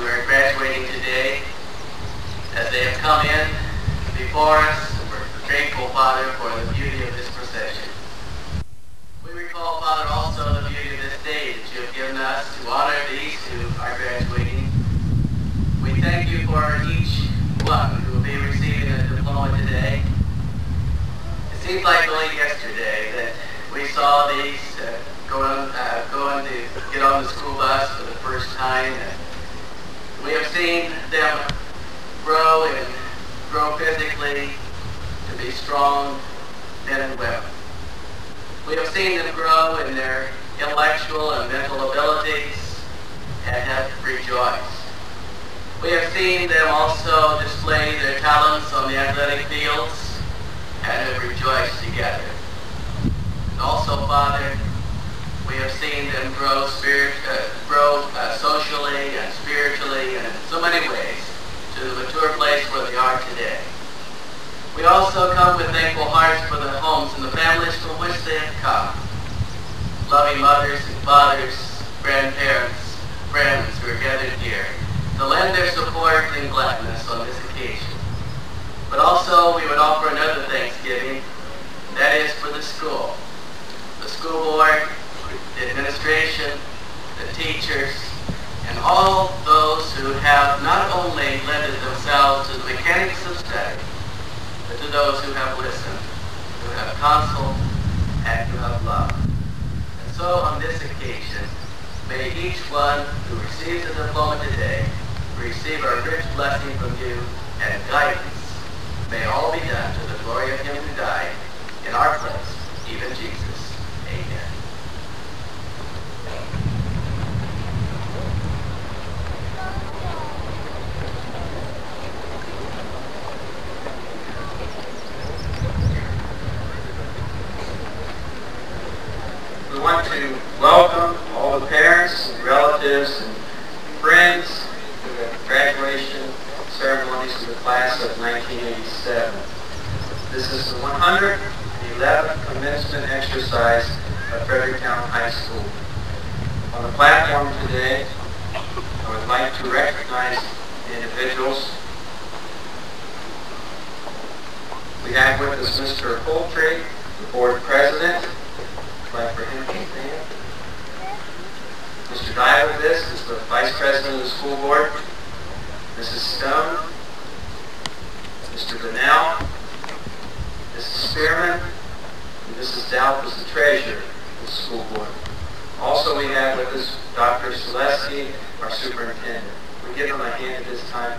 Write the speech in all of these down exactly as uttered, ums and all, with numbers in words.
who are graduating today, as they have come in before us, and we're grateful, Father, for the beauty of this procession. We recall, Father, also the beauty of this day that you have given us to honor these who are graduating. We thank you for each one who will be receiving a diploma today. It seems like only yesterday that we saw these uh, going, uh, going to get on the school bus for the first time. And we have seen them grow and grow physically to be strong men and women. We have seen them grow in their intellectual and mental abilities and have rejoiced. We have seen them also display their talents on the athletic fields and have rejoiced together. And also, Father, we have seen them grow, spirit, uh, grow uh, socially and spiritually and in so many ways to the mature place where they are today. We also come with thankful hearts for the homes and the families from which they have come. Loving mothers and fathers, grandparents, friends who are gathered here to lend their support and gladness on this occasion. But also we would offer another thanksgiving, and that is for the school. The school board, the administration, the teachers, and all those who have not only lended themselves to the mechanics of study, but to those who have listened, who have counseled, and who have loved. And so on this occasion, may each one who receives a diploma today receive a rich blessing from you and guidance. May all be done to the glory of him who died in our place, even Jesus. Amen. We want to welcome all the parents and relatives and friends to the graduation ceremonies of the class of nineteen eighty-seven. This is the one hundred eleventh commencement exercise of Fredericktown High School. On the platform today, I would like to recognize the individuals. We have with us Mister Poultry, the board president. I'd like for him to stand. Mister Dialovitz is the vice president of the school board. Missus Stone, Mister Bonnell, Missus Spearman, and Missus Dalp is the treasurer of the school board. Also we have with us Doctor Selesky, our superintendent. We give him a hand at this time.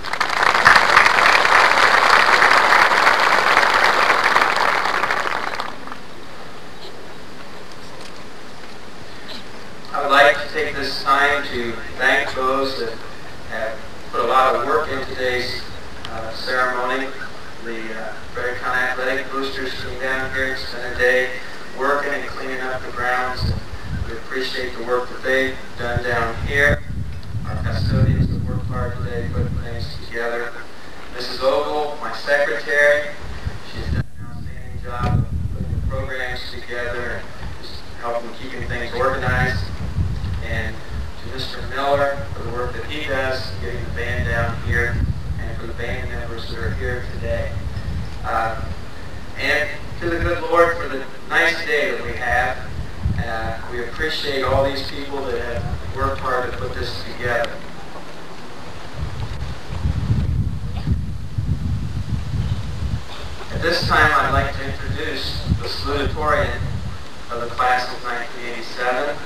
I would like to take this time to thank those that have put a lot of work in today's uh, ceremony. The uh, Fredericktown Athletic Boosters came down here and spent a day working and cleaning up the grounds. We appreciate the work that they've done down here. Our custodians have worked hard today putting things together. Missus Ogle, my secretary, she's done an outstanding job of putting the programs together and just helping keeping things organized. And to Mister Miller for the work that he does, getting the band down here, and for the band members that are here today. Uh, and to the good Lord for the nice day that we have. Uh, we appreciate all these people that have worked hard to put this together. At this time, I'd like to introduce the salutatorian of the class of nineteen eighty-seven.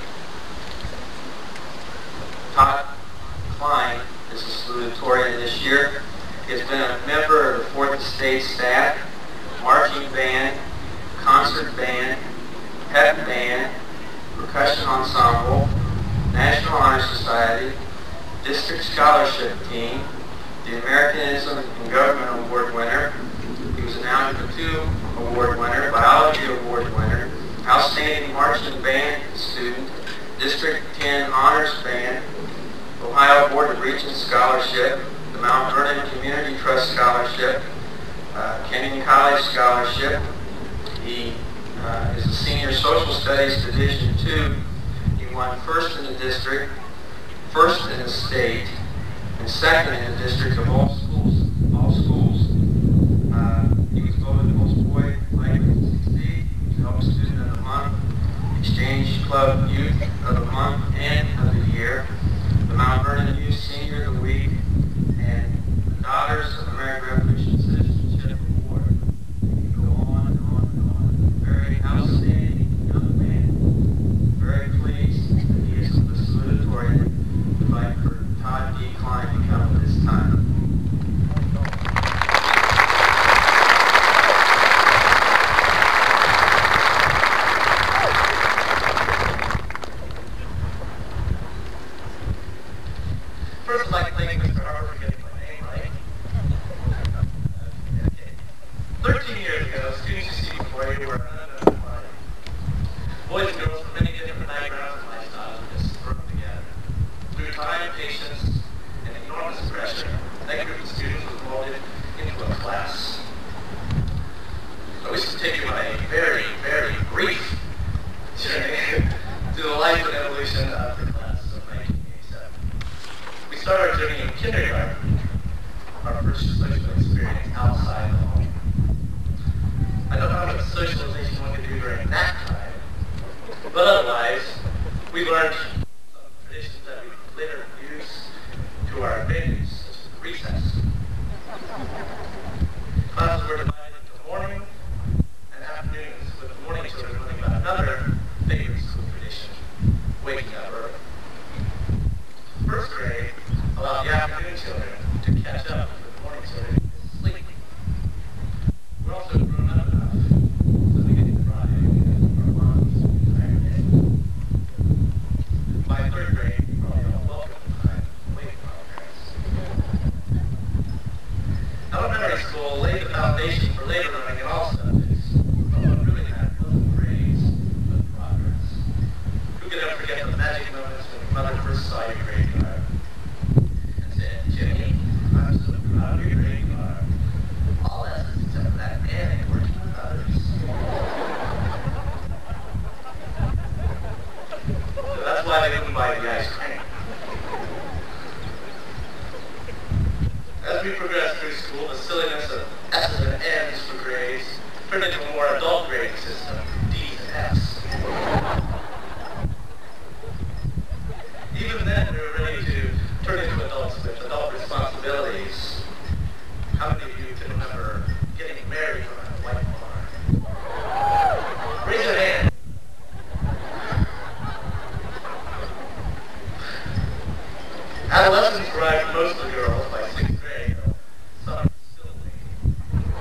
Todd Klein is a salutatorian this year. He has been a member of the fourth Estate staff, marching band, concert band, pep band, percussion ensemble, National Honor Society, District Scholarship Team, the Americanism in Government Award winner. He was an Algebra two Award winner, Biology Award winner, Outstanding Marching Band student, District ten Honors Band, Ohio Board of Regents Scholarship, the Mount Vernon Community Trust Scholarship, uh, Kenyon College Scholarship. He uh, is a Senior Social Studies Division two. He won first in the district, first in the state, and second in the district of all schools. All schools. Uh, he was voted most boy likely to succeed, Help Student of the Month, Exchange Club Youth of the Month and of the Year, the Mount Vernon Youth Senior of the Week, and the Daughters of American Revolution Citizenship Award. You can go on and on and on. Very outstanding young man. Very pleased that he is the salutatorian to invite for Todd D. Klein to come at this time. First, I'd like to thank Mister Harper for getting my name right. Okay. Thirteen years ago, students you see before you were unidentified. Boys and girls from many different backgrounds and lifestyles were just thrown together. Through time, patience, and enormous pressure, that group of students was molded into a class. I wish to take you on a very, very brief journey to the life and evolution of the class of nineteen eighty-seven. We started our journey in kindergarten, our first social experience outside the home. I don't know how much socialization one could do during that time, but otherwise, we learned some traditions that we later used to our advantage, such as recess. Classes were divided into morning and afternoons, with the morning children learning about another favorite school tradition, waking up early. First grade allowed the afternoon children to catch up with the morning children to sleep. We're also grown up enough so we get to cry because of our moms the entire day. By third grade, we probably all welcome the time away from our parents. Elementary school laid the foundation for later learning in all subjects, but what really mattered wasn't grades, but progress. Who could ever forget the magic moments when your mother first saw your grade card and said, "Jimmy, I'm so proud of your grade card. All lessons except for that man and working with others." So that's why they wouldn't buy the ice cream. As we progressed through school, the silliness of S's and N's for grades turned into a more adult grading system, D's and F's. Even then, we were ready to turn into adults with adult responsibilities. How many of you can remember getting married on a white barn? Raise your hand. Adolescence arrived for most of the girls by sixth grade, though some are still waiting.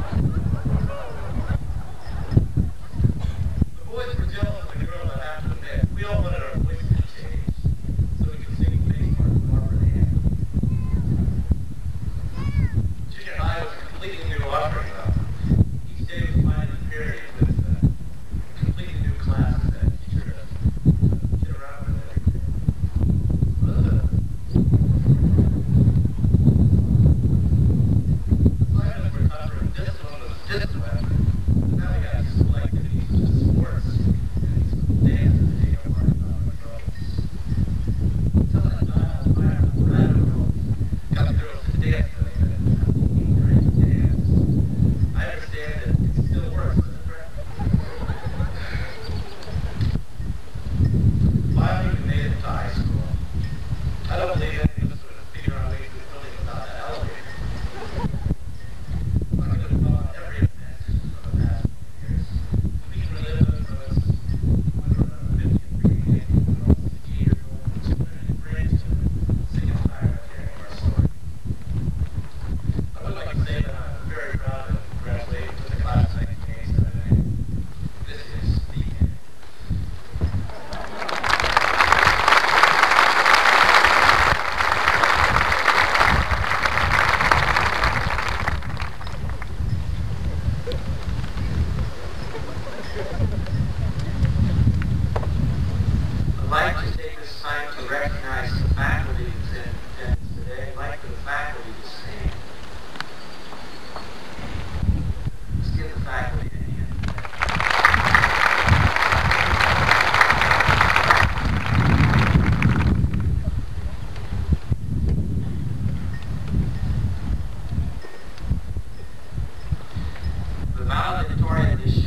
The boys were jealous of the girl that happened to admit we all wanted our voices to change so we could sing bass parts of Barbara Ann. Junior high was a completely new offering, though.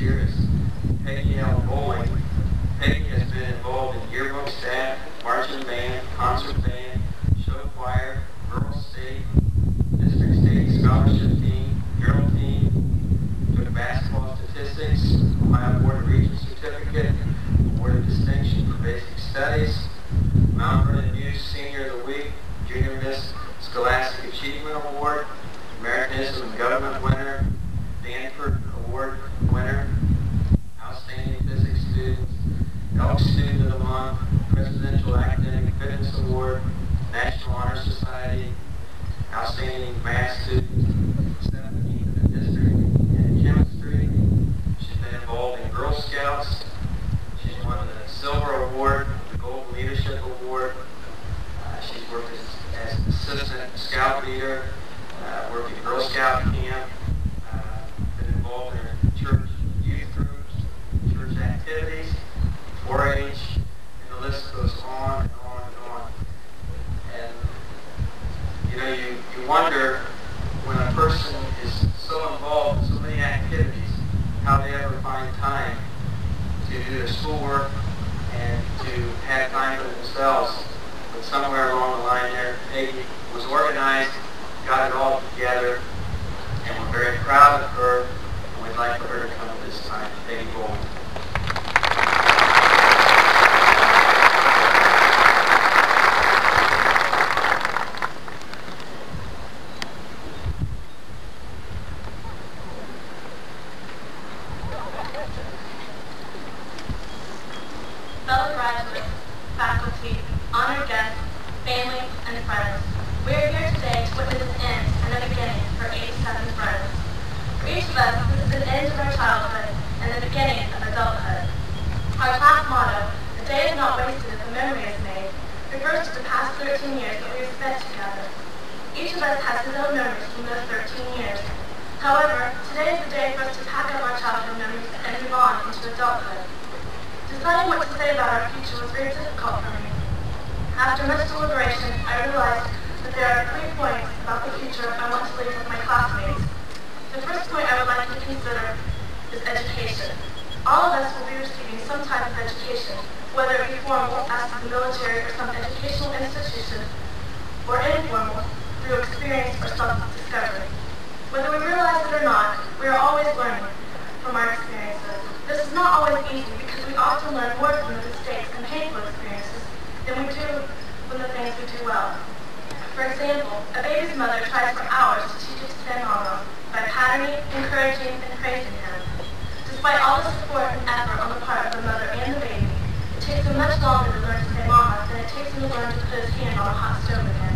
here is Peggy L. Bowling. Peggy has been involved in yearbook staff, marching band, concert band, show choir, rural state, district state scholarship team, girl team, took basketball statistics, Ohio Board of Regents certificate, awarded distinction for basic studies, Mount Vernon News Senior of the Week, Junior Miss Scholastic Achievement Award, Americanism and Government winner, Danford Award winner, Outstanding Physics Student, Elk Student of the Month, Presidential Academic Fitness Award, National Honor Society, Outstanding Math Student, seventeenth in the district in chemistry. She's been involved in Girl Scouts. She's won the Silver Award, the Gold Leadership Award. Uh, she's worked as, as an assistant scout leader, uh, worked at Girl Scout camp, uh, been involved in her church youth groups, church activities, four H, and the list goes on and on and on. And, you know, you, you wonder when a person is so involved in so many activities, how they ever find time to do their schoolwork and to have time for themselves. But somewhere along the line there, Peggy was organized, got it all together, and we're very proud of her, and we'd like for her to come at this time. Peggy Bowling. Fellow graduates, faculty, honored guests, family, and friends, we are here today to witness an end and a beginning for eighty-seven friends. For each of us, this is an end of our childhood and the beginning of adulthood. Our class motto, "A day is not wasted if a memory is made," refers to the past thirteen years that we have spent together. Each of us has his own memories from those thirteen years. However, today is the day for us to pack up our childhood memories and move on into adulthood. Deciding what to say about our future was very difficult for me. After much deliberation, I realized that there are three points about the future I want to leave with my classmates. The first point I would like you to consider is education. All of us will be receiving some type of education, whether it be formal, as the military or some educational institution, or informal, through experience or self-discovery. Whether we realize it or not, we are always learning from our experiences. This is not always easy because we often learn more from the mistakes and painful experiences than we do from the things we do well. For example, a baby's mother tries for hours to teach it to say mama by patterning, encouraging, and praising him. Despite all the support and effort on the part of the mother and the baby, it takes him much longer to learn to say mama than it takes him to learn to put his hand on a hot stove again.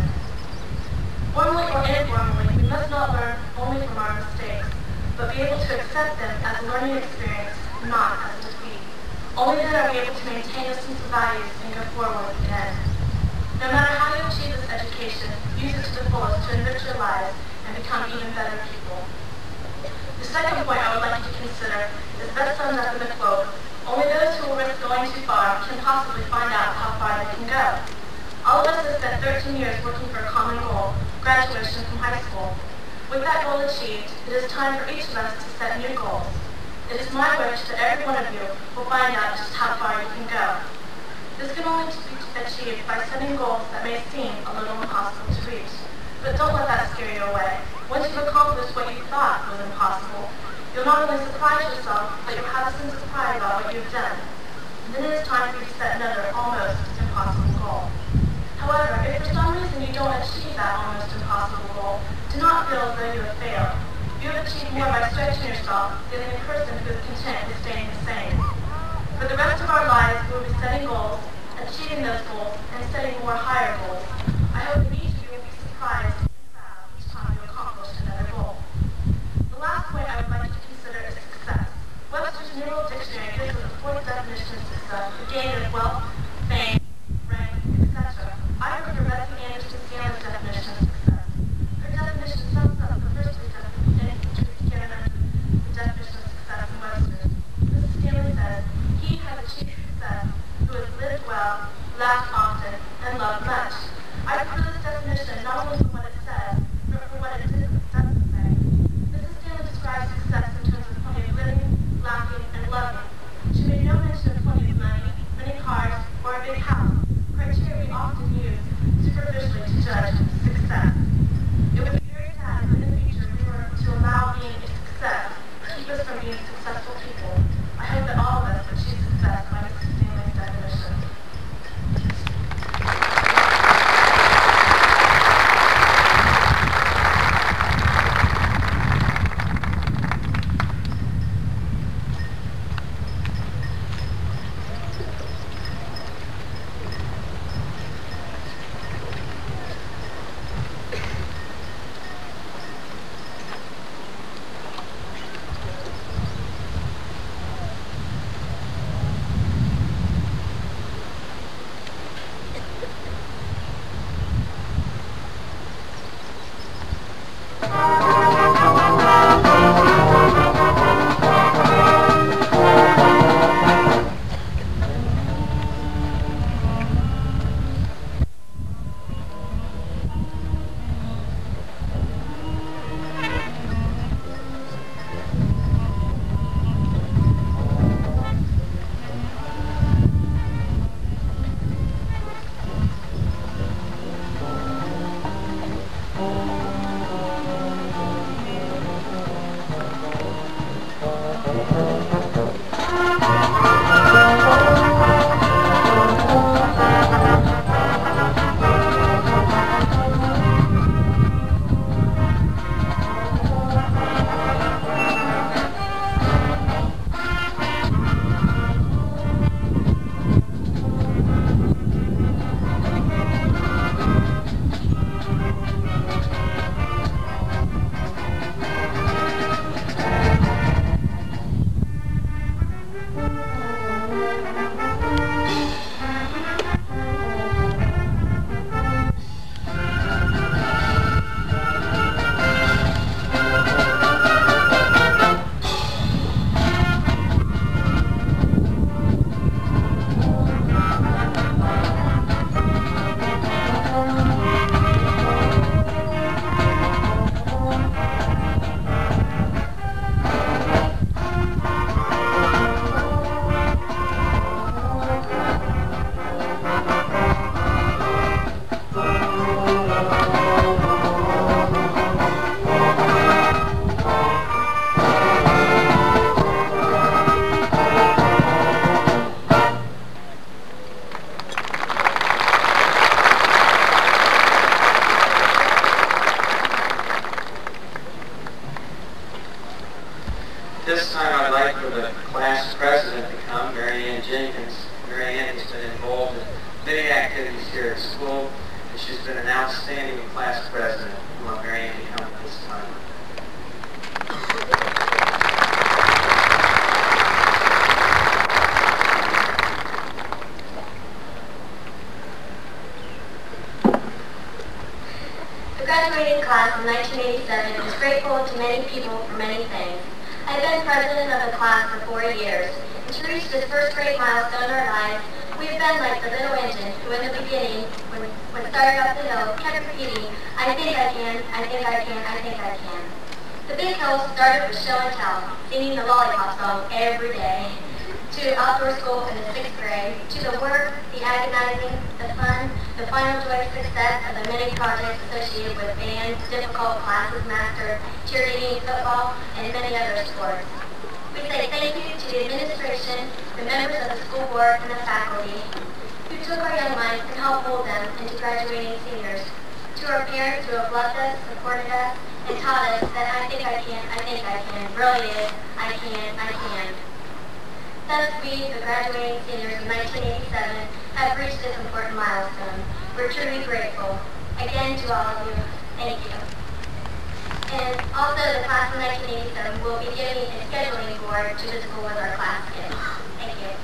Formally or informally, we must not learn only from our mistakes, but be able to accept them as a learning experience, not as a defeat. Only then are we able to maintain a sense of values and go forward again. No matter how you achieve this education, use it to the fullest to enrich your lives and become even better people. The second point I would like you to consider is best summed up in the quote, "Only those who will risk going too far can possibly find out how far they can go." All of us have spent thirteen years working for a common goal, graduation from high school. With that goal achieved, it is time for each of us to set new goals. It is my wish that every one of you will find out just how far you can go. This can only be achieved by setting goals that may seem a little impossible to reach. But don't let that scare you away. Once you've accomplished what you thought was impossible, you'll not only surprise yourself, but you'll have a sense of pride about what you've done. And then it is time for you to set another almost impossible goal. However, if for some reason you don't achieve that almost impossible goal, do not feel as though you have failed. You have achieved more by stretching yourself than a person who is content with staying the same. For the rest of our lives, we will be setting goals, achieving those goals, and setting more higher goals. I hope that each of you will be surprised and proud each time you accomplish another goal. The last point I would like you to consider is success. Webster's New World Dictionary gives us a fourth definition of success, the gain of wealth, fame, rank, et cetera. I prefer Betsy Anderson Stanley's definition of success. Her definition sums up the first three definitions together the definition of success in Webster's. Missus Stanley says, "He has achieved success who has lived well, laughed often, and loved much." I prefer this definition not only for what it says, but for what it doesn't say. Missus Stanley describes success in terms of plenty of living, laughing, from being successful people. I hope that all of us would choose success by Missus Stanley's definition. This time I'd like for the class president to come, Mary Ann Jenkins. Mary Ann has been involved in many activities here at school, and she's been an outstanding class president. I want Mary Ann to come at this time. The graduating class of nineteen eighty-seven is grateful to many people for many things. I've been president of the class for four years, and to reach this first great milestone in our lives, we've been like the little engine who in the beginning, when, when started up the hill, kept repeating, I think I can, I think I can, I think I can. The big hill started with show and tell, singing the lollipop song every day, to outdoor school in the sixth grade, to the work, the agonizing, the fun, the final joy success of the many projects associated with band, difficult classes mastered, cheerleading, football, and many other sports. We say thank you to the administration, the members of the school board, and the faculty who took our young minds and helped mold them into graduating seniors. To our parents who have loved us, supported us, and taught us that I think I can, I think I can, really is, I can, I can. Thus we, the graduating seniors of nineteen eighty-seven, have reached this important milestone. We're truly grateful. Again to all of you, thank you. And also the class of nineteen eighty-seven will be giving a scheduling board to the school as our class gift. Thank you.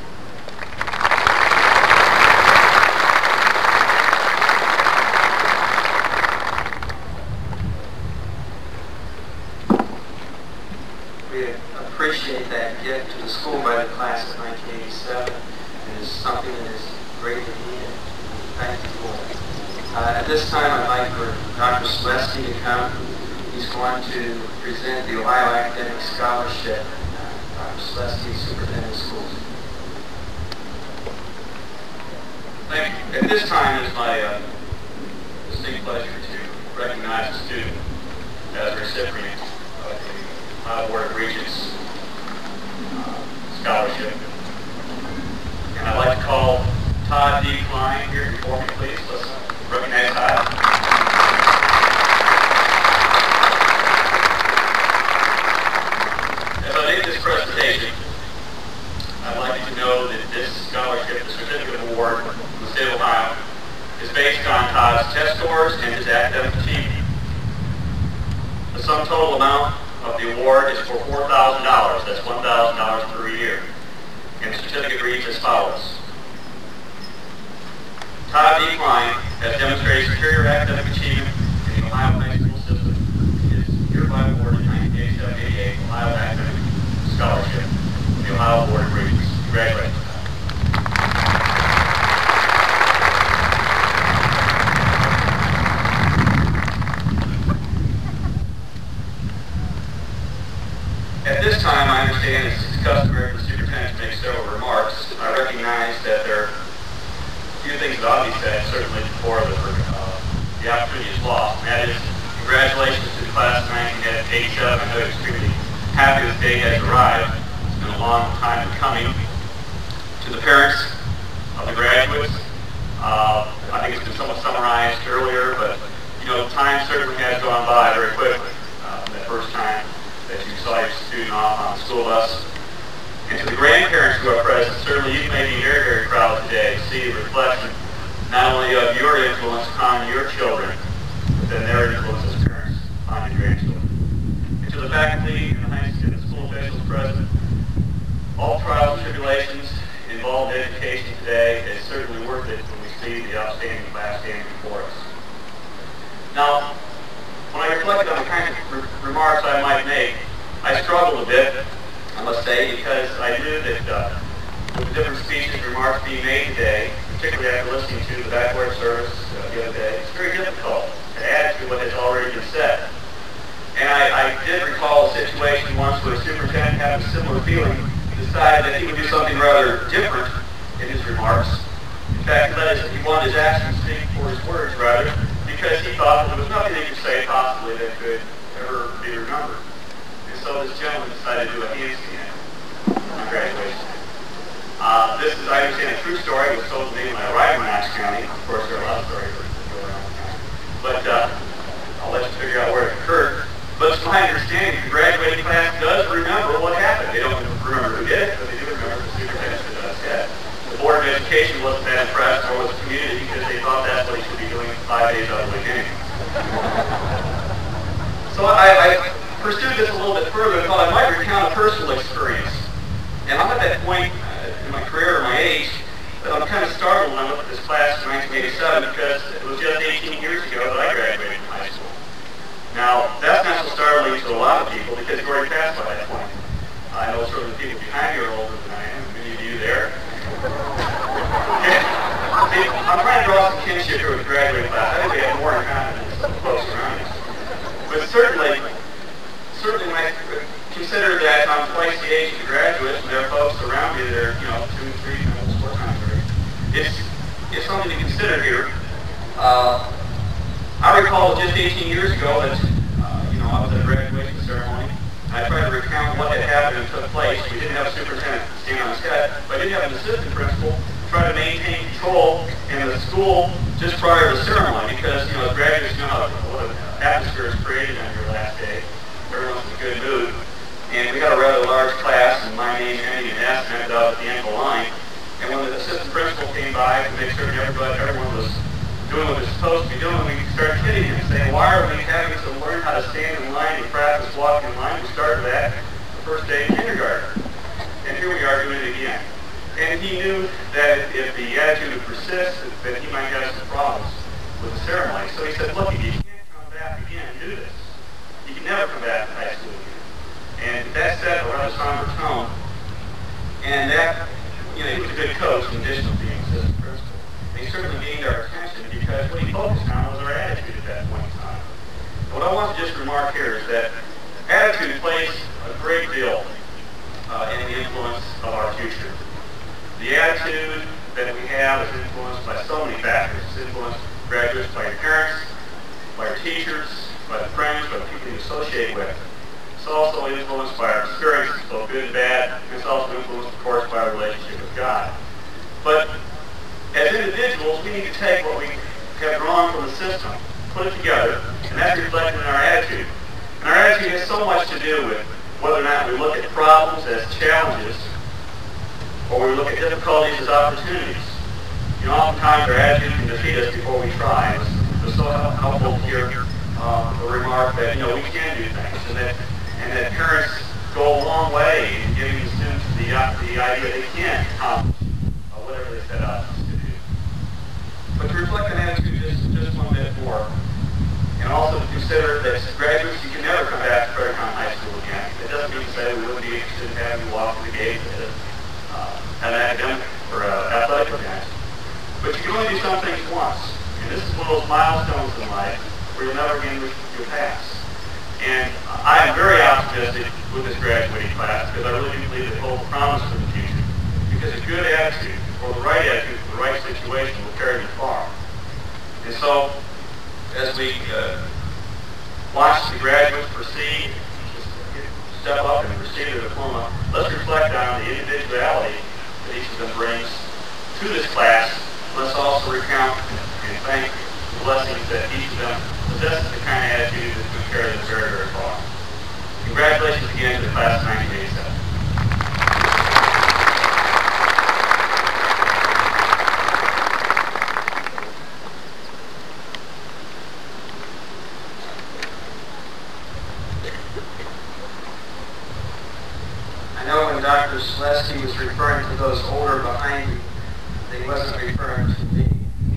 We appreciate that gift to the school by the class of nineteen eighty-seven. It is something that is greatly needed. Thank you for it. Uh, at this time, I'd like for Doctor Selesky to come. He's going to present the Ohio Academic Scholarship. Uh, Doctor Selesky, Superintendent of Schools. Thank you. At this time, it's my uh, distinct pleasure to recognize a student as a recipient of the Ohio Board of Regents scores and his academic achievement. The sum total amount of the award is for four thousand dollars. That's one thousand dollars per year. And the certificate reads as follows. Todd D. Klein has demonstrated superior academic achievement in the Ohio high school system. He is hereby awarded nineteen eighty-seven eighty-eight Ohio Academic Scholarship from the Ohio Board of Regents. Congratulations. At this time, I understand it's customary for the superintendent to make several remarks. I recognize that there are a few things that ought to be said, certainly before the, uh, the opportunity is lost. And that is, congratulations to the class of nineteen eighty-seven. I know you're extremely happy this day has arrived. It's been a long time in coming. To the parents of the graduates, uh, I think it's been somewhat summarized earlier, but you know, time certainly has gone by very quickly uh, from that first time that you saw your student off on the school bus. And to the grandparents who are present, certainly you may be very, very proud today to see the reflection not only of your influence upon your children, but then their influence as parents on your grandchildren. And to the faculty and the high school, and the school officials present, all trials and tribulations involved in education today is certainly worth it when we see the outstanding class standing before us. Now, when I reflected on the kinds of re remarks I might make, I struggled a bit, I must say, because I knew that uh, with the different speeches and remarks being made today, particularly after listening to the backward service uh, the other day, it's very difficult to add to what has already been said. And I, I did recall a situation once where a superintendent had a similar feeling, decided that he would do something rather different in his remarks. In fact, that is, he wanted his actions to speak for his words, rather, because he thought that there was nothing he could say possibly that could ever be remembered. And so this gentleman decided to do a handstand on graduation day. Uh, this is, I understand, a true story. It was told to me when I arrived in Knox County. Of course, there are a lot of stories that go around the county. But uh, I'll let you figure out where it occurred. But it's my understanding the graduating class does remember what happened. They don't remember who did it, but they do remember the superintendent who does it. The Board of Education wasn't that impressed, nor was the community, because they thought that's what he should be doing five days out of the week anyway. So I, I pursued this a little bit further and thought I might recount a personal experience. And I'm at that point uh, in my career or my age that I'm kind of startled when I look at this class in nineteen eighty-seven, because it was just eighteen years ago that I graduated from high school. Now, that's not so startling to a lot of people because you've already passed by that point. I know certainly people behind you are older than I am, many of you there. See, I'm trying to draw some kinship here with the graduating class. I think we have more in common than some folks around us. But certainly, certainly when I consider that I'm twice the age of the graduates and there are folks around me that are, you know, two, three, almost four times their age, it's, it's something to consider here. Uh, I recall just eighteen years ago that, uh, you know, I was at a graduation ceremony, and I tried to recount what had happened and took place. We didn't have a superintendent stand on his head, but I did have an assistant principal try to maintain control in the school just prior to the ceremony, because, you know, as graduates, you know how what an atmosphere is created on your last day. Everyone's in a good mood. And we had a rather large class, and my name ending in S ended up at the end of the line. And when the assistant principal came by to make sure everybody, everyone was doing what they're supposed to be doing, we started kidding him, saying, why are we having to learn how to stand in line and practice walking in line? We started that the first day in kindergarten. And here we are doing it again. And he knew that if the attitude would persist, that he might have some problems with the ceremony. So he said, look, if you can't come back again and do this, you can never come back to high school again. And that set a rather somber tone. And that, you know, he was a good coach in addition to being assistant principal. And he certainly gained our attention because what he focused on was our attitude at that point in time. And what I want to just remark here is that attitude plays a great deal uh, in the influence of our future. The attitude that we have is influenced by so many factors. It's influenced graduates by your parents, by your teachers, by the friends, by the people you associate with. It's also influenced by our experiences, both good and bad. It's also influenced, of course, by our relationship with God. But as individuals, we need to take what we have drawn from the system, put it together, and that's reflected in our attitude. And our attitude has so much to do with whether or not we look at problems as challenges or we look at difficulties as opportunities. You know, oftentimes our attitude can defeat us before we try. It was, it was so helpful to hear um, the remark that, you know, we can do things, and that, and that parents go a long way in giving the students the, uh, the idea they can accomplish uh, whatever they set out to do. But to reflect on attitude just, just one bit more, and also to consider that as graduates, you can never come back to Fredericktown High School again. It doesn't mean to say we wouldn't be interested in having you walk through the gate at uh, an academic or uh, athletic event. But you can only do some things once. And this is one of those milestones in life where you'll never again reach your past. And I am very optimistic with this graduating class because I really do believe it holds promise for the future. Because a good attitude, or the right attitude for the right situation, will carry you far. And so, as we uh, watch the graduates proceed, step up and receive their diploma, let's reflect on the individuality that each of them brings to this class. Let's also recount and thank the blessings that each of them possesses, the kind of attitude that's going to carry them very, very far. Congratulations again to the class of nineteen eighty-seven. I know when Doctor Selesky was referring to those older behind you, that he wasn't referring to me.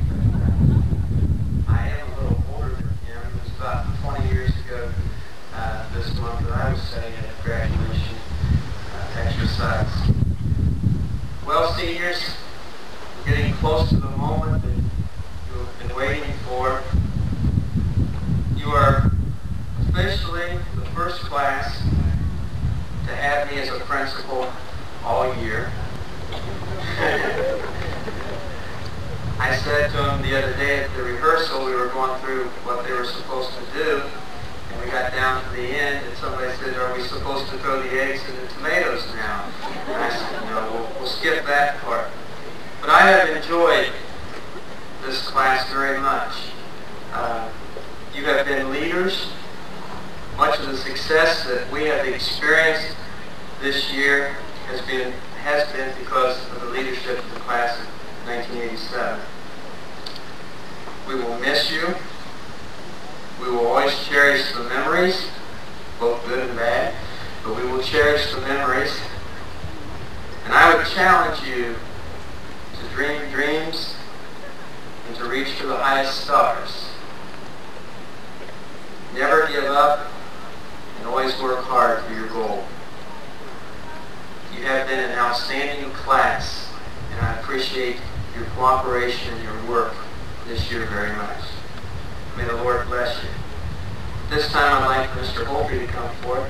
I am a little older than him. It was about twenty years ago uh, this month that I was sitting at a graduation uh, exercise. Well, seniors, we're getting close to the moment that you've been waiting for. You are officially the first class to have me as a principal all year. I said to him the other day at the rehearsal, we were going through what they were supposed to do, and we got down to the end, and somebody said, are we supposed to throw the eggs and the tomatoes now? And I said, no, we'll, we'll skip that part. But I have enjoyed this class very much. Uh, you have been leaders. Much of the success that we have experienced this year has been has been because of the leadership of the class of nineteen eighty-seven. We will miss you. We will always cherish the memories, both good and bad, but we will cherish the memories. And I would challenge you to dream dreams and to reach for the highest stars. Never give up, and always work hard for your goal. You have been an outstanding class, and I appreciate your cooperation and your work this year very much. May the Lord bless you. This time I'd like Mister Holby to come forward.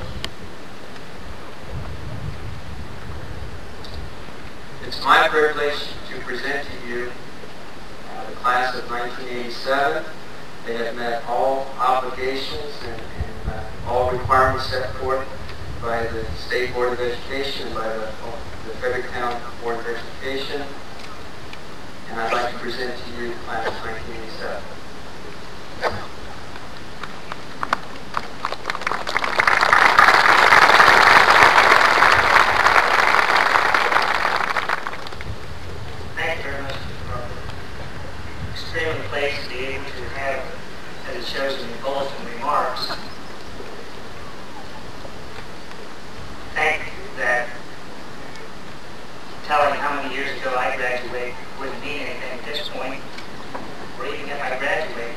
It's my privilege to present to you uh, the class of nineteen eighty-seven. They have met all obligations and, and uh, all requirements set forth by the State Board of Education, by the, the Fredericktown Board of Education. And I'd like to present to you the class of nineteen eighty-seven. Thank you very much, Mister Crawford. Extremely pleased to be able to have, as it shows in the bulletin remarks, thank that telling how many years ago I graduated wouldn't mean anything at this point, or even if I graduated.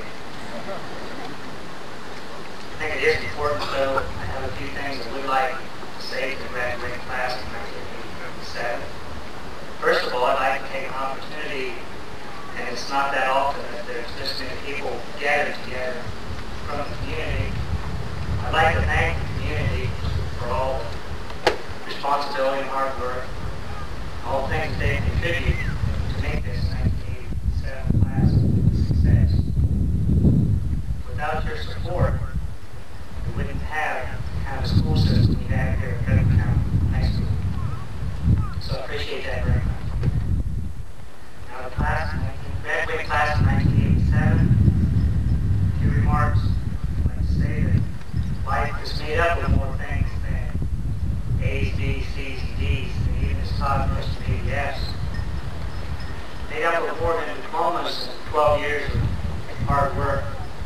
I think it is important, though. I have a few things I would like to say to the graduating class of nineteen eighty-seven. First of all, I'd like to take an opportunity, and it's not that often that there's this many people gathered together from the community. I'd like to thank the community for all responsibility and hard work, all the things they contribute to make this nineteen eighty-seven class a success. Without your support, we wouldn't have the kind of school system we have here at Fredericktown High School. So I appreciate that very much. Now the class, the graduating class of nineteen eighty-seven, a few remarks. I'd like to say that life is made up of more things than A's, B's, C's, and D's, and even as Todd mentioned, maybe F's. Made up of more than diplomas and twelve years of hard work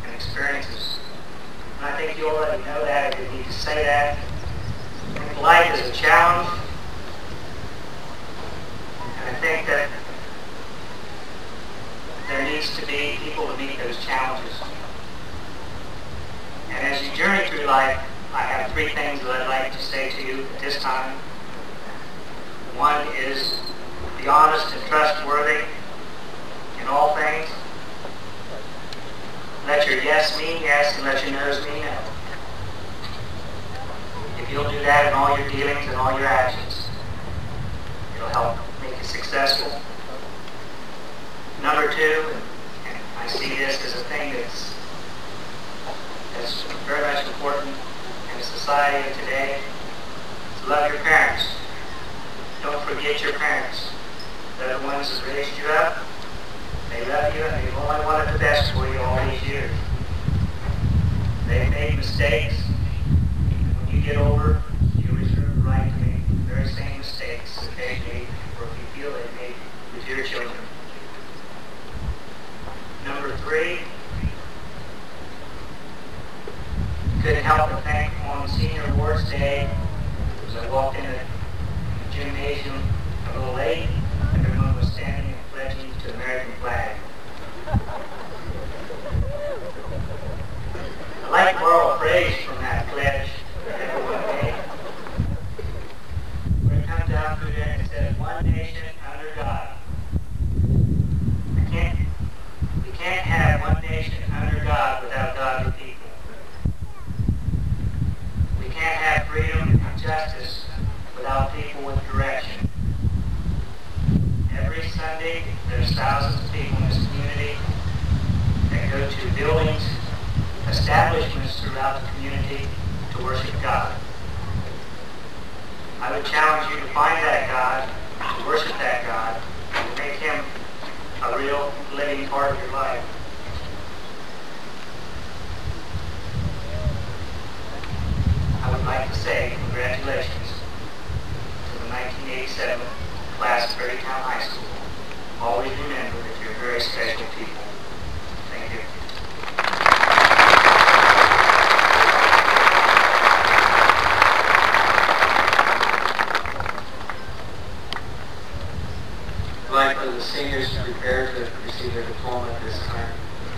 think you already know that. I didn't need to say that. I think life is a challenge. And I think that there needs to be people to meet those challenges. And as you journey through life, I have three things that I'd like to say to you at this time. One is be honest and trustworthy in all things. Let your yes mean yes and let your no's mean no. If you'll do that in all your dealings and all your actions, it'll help make you successful. Number two, and I see this as a thing that's, that's very much important in the society of today, is love your parents. Don't forget your parents. They're the ones that raised you up. They love you, and they've only wanted the best for you all these years. They've made mistakes. When you get older, you reserve the right to make the very same mistakes that they made, or if you feel they made with your children. Number three, couldn't help but think on Senior Awards Day, as I walked in the gymnasium a little late, everyone was standing and pledging to the American flag. I'd like to borrow a phrase from that pledge that everyone made. Where it comes down to there and it says, one nation under God. I can't, we can't have one nation under God without godly people. We can't have freedom and justice without people with direction. Every Sunday, there's thousands of people in this community that go to buildings, establishments throughout the community to worship God. I would challenge you to find that God, to worship that God, and to make Him a real living part of your life. I would like to say congratulations to the nineteen eighty-seven class of Fredericktown High School. Always remember that you're very special people. Thank you. I'd like for the seniors to prepare to receive their diploma at this time.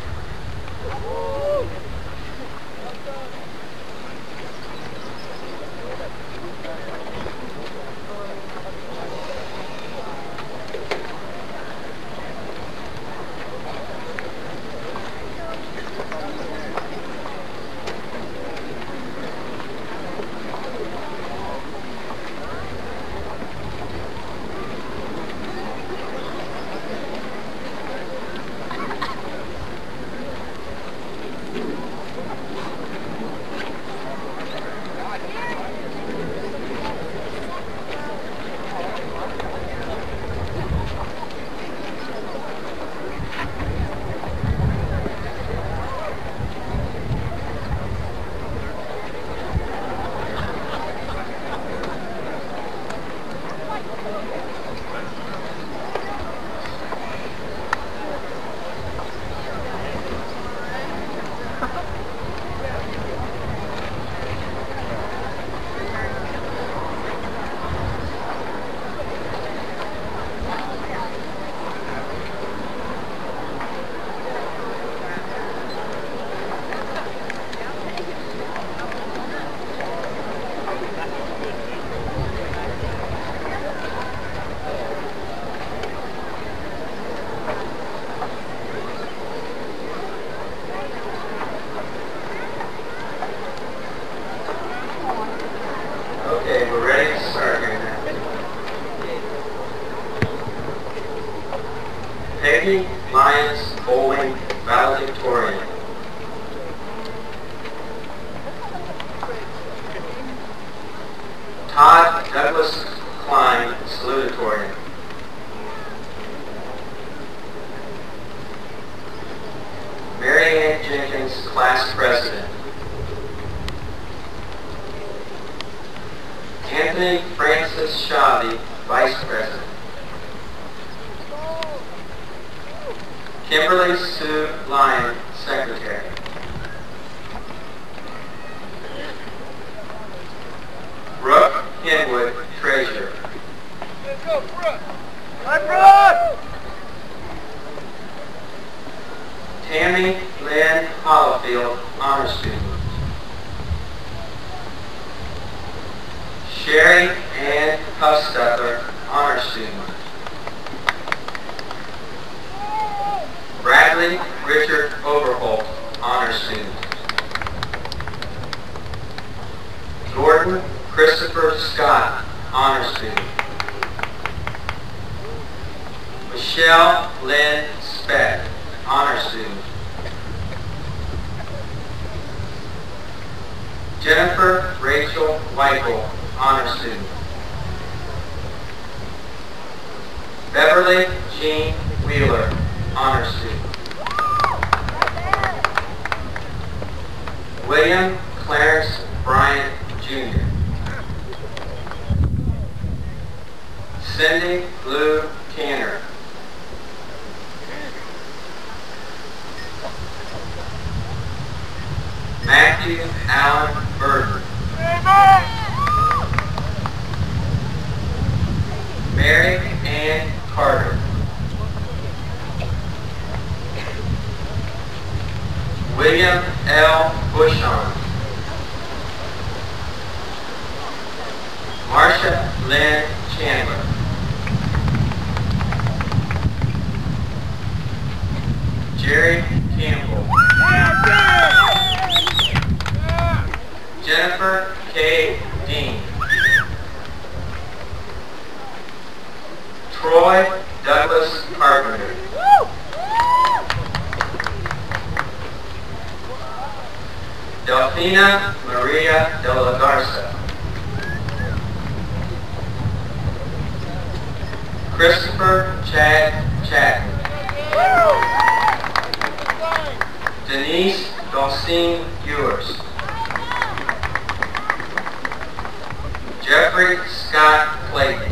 Okay, we're ready to start here now. Peggy Lyons Bowling, valedictorian. Todd Douglas Klein, salutatorian. Mary Ann Jenkins, class president. Anthony Francis Shabby, vice president. Kimberly Sue Lyon, secretary. Kenwood, treasurer. Let's go, Brooke. Hi, Brooke! Tammy Lynn Hollifield, honor student. Sherry Ann Huffstucker, honor student. Bradley Richard Overholt, honor student. Gordon Christopher Scott, honor student. Michelle Lynn Speck, honor student. Jennifer Rachel Weichel, honor student. Beverly Jean Wheeler, honor student. William Clarence Bryant, Junior Cindy Lou Tanner. Matthew Allen Burton. Mary Ann Carter. William L. Bushon. Marcia Lynn Chandler. Jerry Campbell. Jennifer K. Dean. Troy Douglas Carpenter. Delphina Maria de la Garza. Christopher Chad Chapman. Denise Dulcine Ewers. Jeffrey Scott Clayton.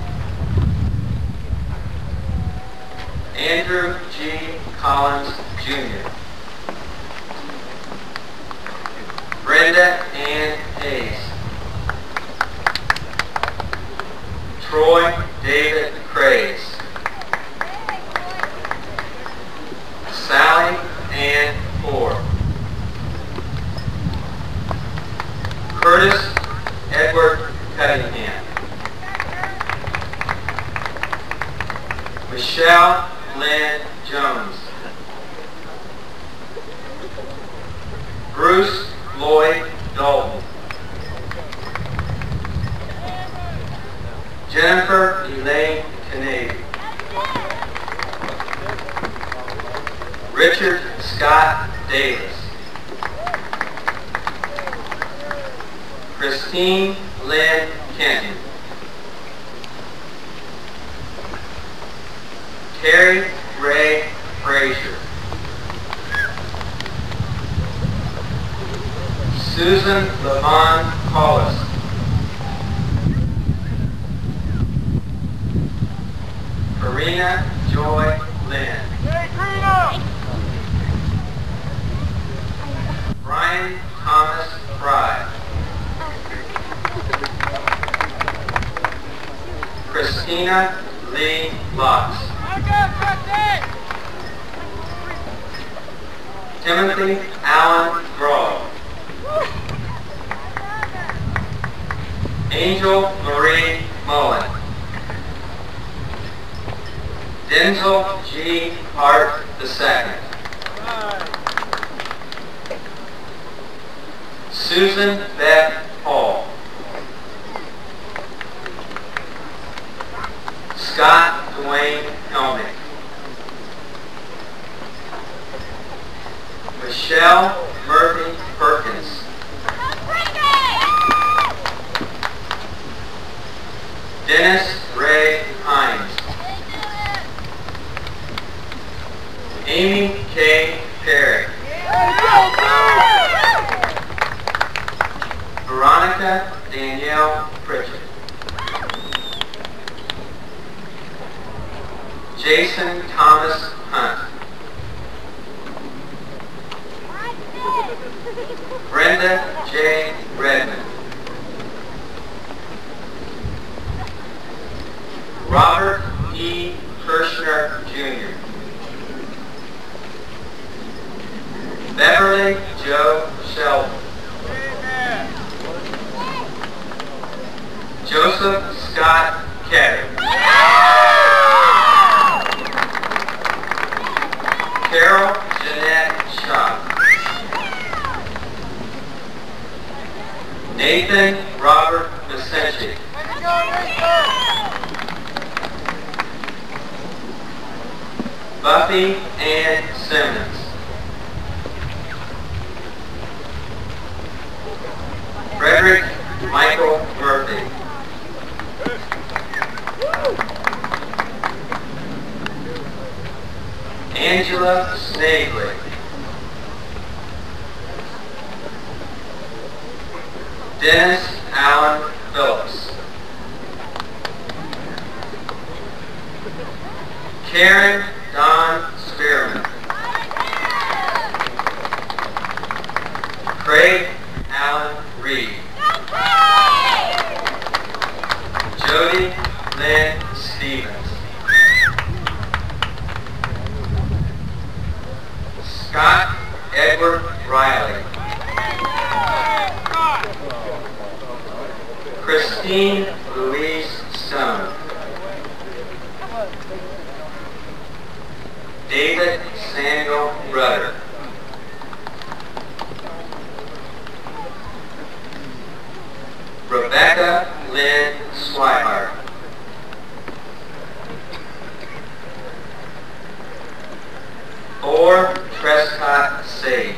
Andrew G. Collins, Junior Brenda Ann Hayes. Troy David Craze. Sally Ann Ford. Curtis Edward Cunningham. Michelle Lynn Jones. Bruce Lloyd Dalton. Jennifer Elaine Canady. Richard Scott Davis. Christine Lynn Kenton. Terry Ray Frazier. Susan Levon Collis. Karina Joy Lynn. Brian Thomas Fry. Christina Lee Locks. Timothy Allen Grove. Angel Marie Mullen. Denzel G. Hart the second. Susan Beth Hall. Scott Dwayne Helmick. Michelle Murphy Perkins. Dennis Ray Hines. Amy K. Perry. Veronica Danielle Pritchett. Jason Thomas Hunt. Brenda J. Redmond. Robert E. Kirshner, Junior Beverly Joe Sheldon. Joseph Scott Ketty. Carol Jeanette Shaw. Nathan Robert Vicente. Buffy Ann Simmons. Frederick Michael Murphy. Angela Snavely. Dennis Allen Phillips. Karen Don Spearman. Craig Allen Reed. Jody Lynn Stevens. Scott Edward Riley. Christine Louise Stone. David Samuel Rudder. Rebecca Lynn Swihart. Thor Trescott Sage.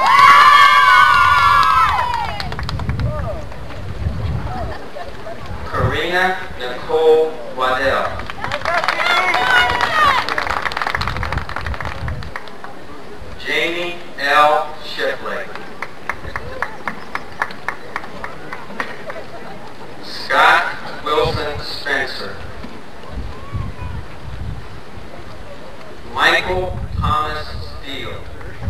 Karina Nicole Waddell. Jamie L. Shipley. Scott Wilson Spencer. Michael Thomas Steele.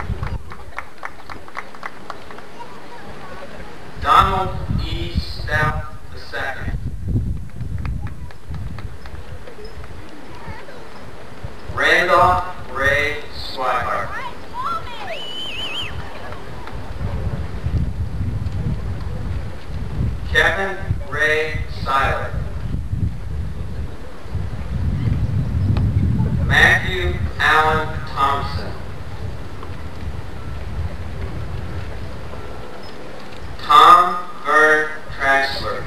Donald E. Stout the second. Randolph Ray Swihart. Kevin Ray Seiler. Matthew Allen Thompson. Tom Vern Traxler.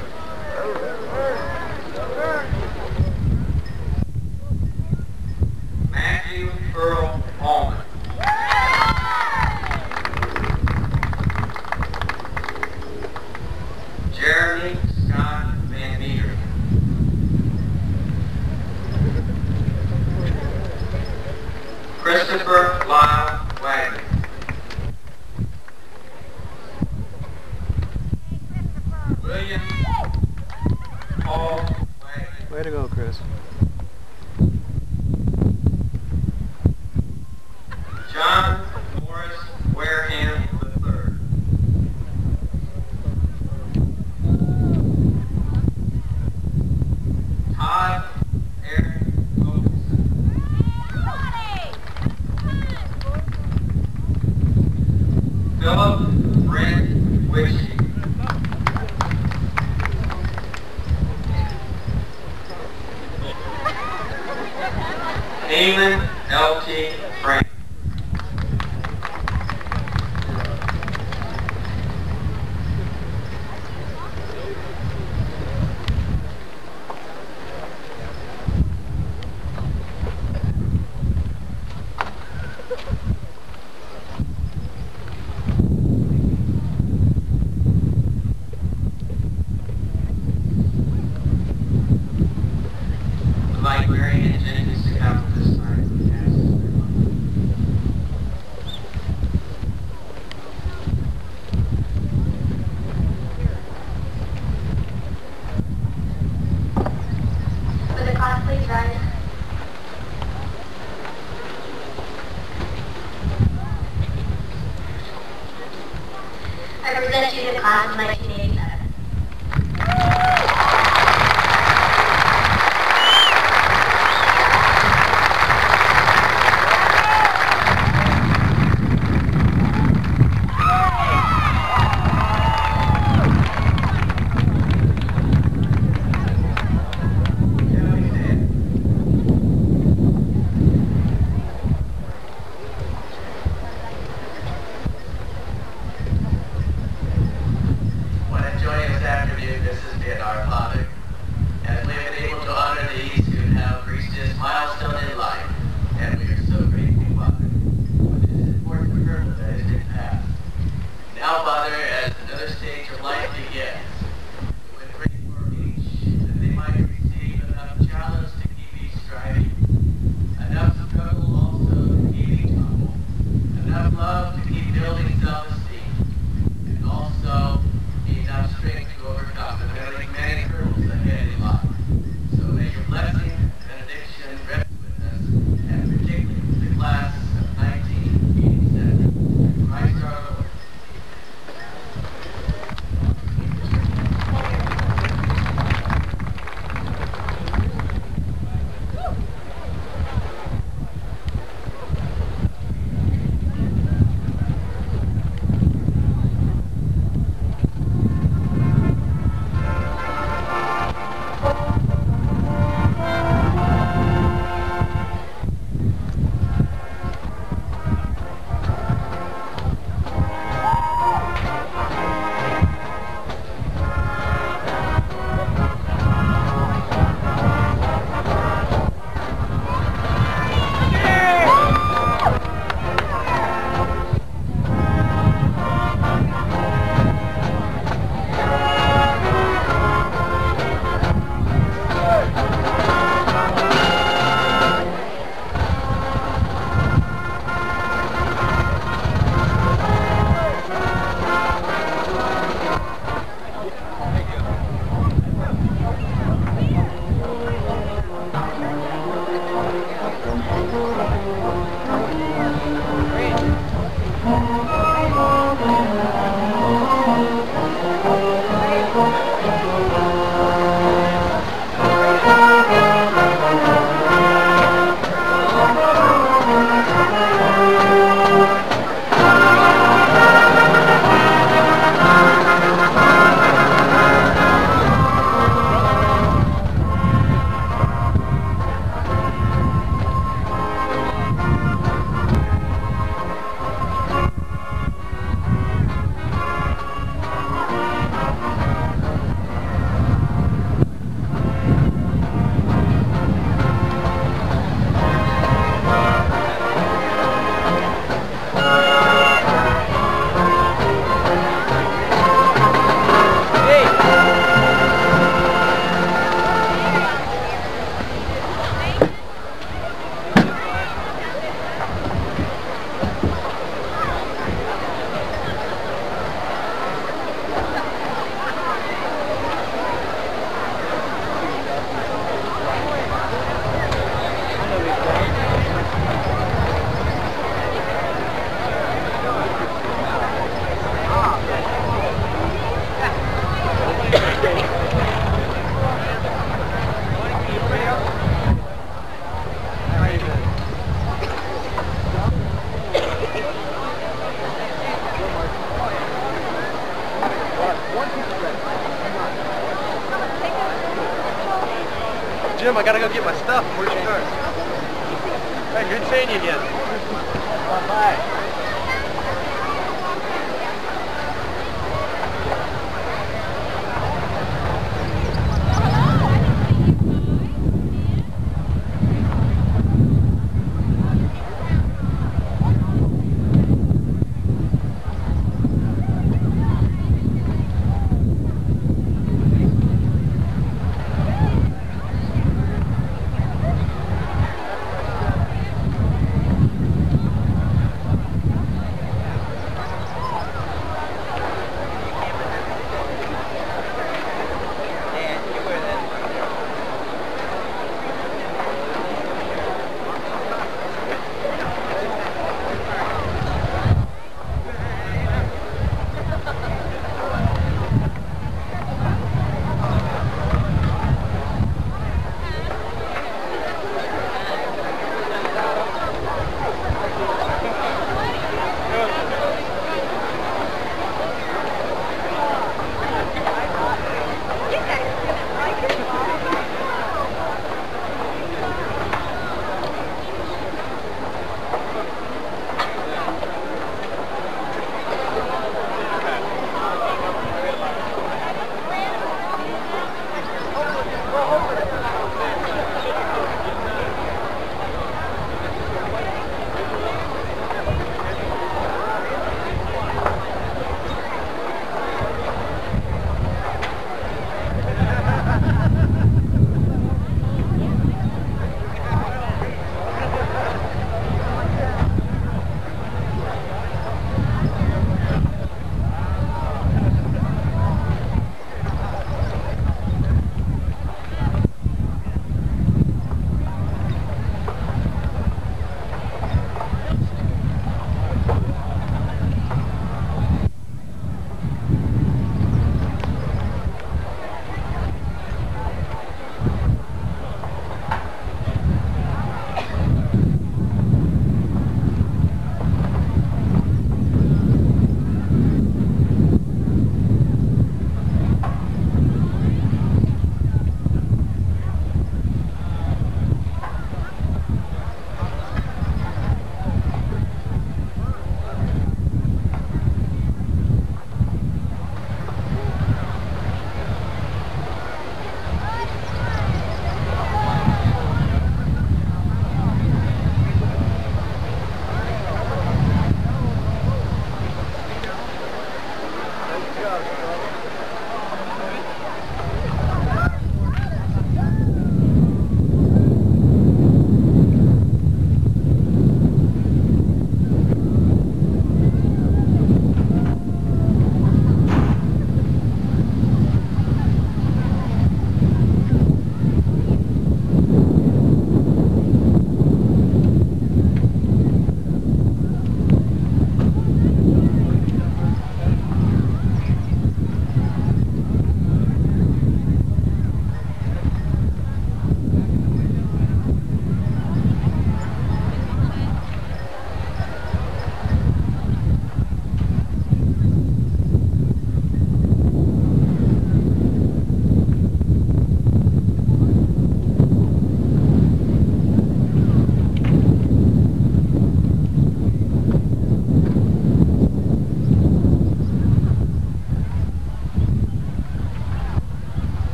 Matthew Earl Allman. Jeremy Scott Van Meter. Christopher Lyle Wagner. William Paul Wagner. Way to go, Chris. John Morris Wareham the third. Todd Eric Wilkinson. Philip Brent Witchy. Eamon L T Frank. Like Mary and Jenkins to come this time. Would the class please rise? I present you the class of nineteen eighty-seven. Jim, I gotta go get my stuff. Where's your car? Hey, good seeing you again. Bye-bye.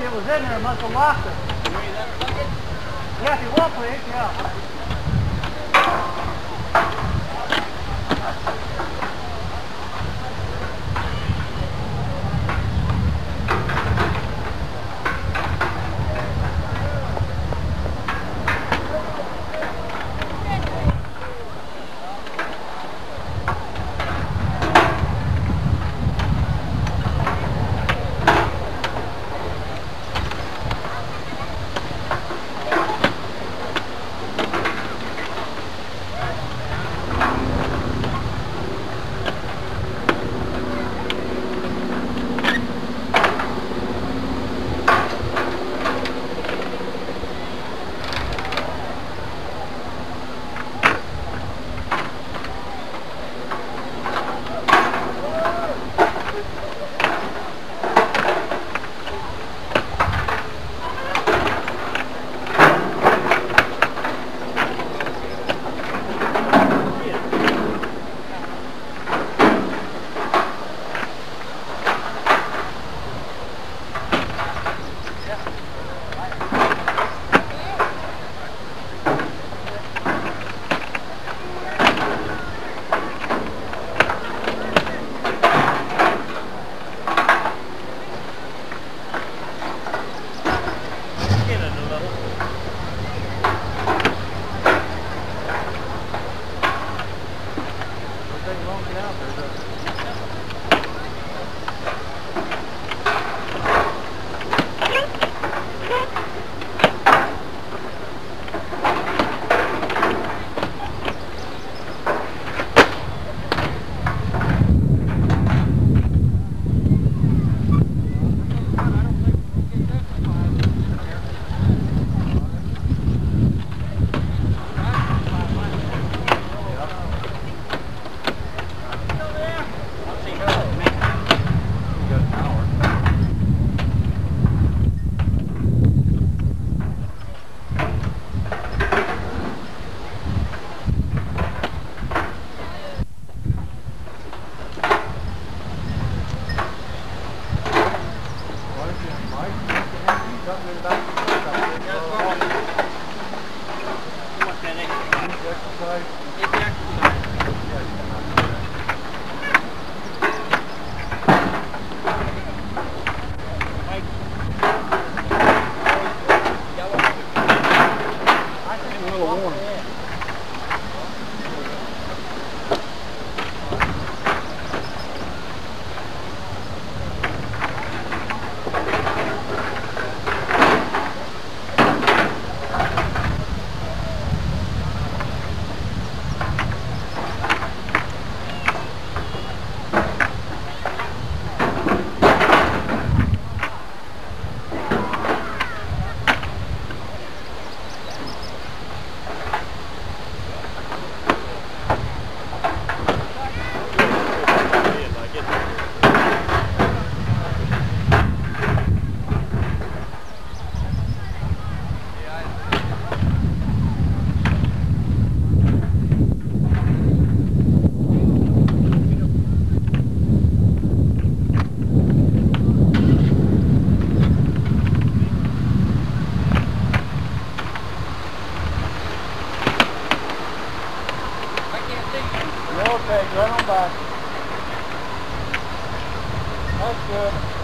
it was in there, it must have locked it. Yeah, if you want, please, yeah. Okay, right on back. That's good.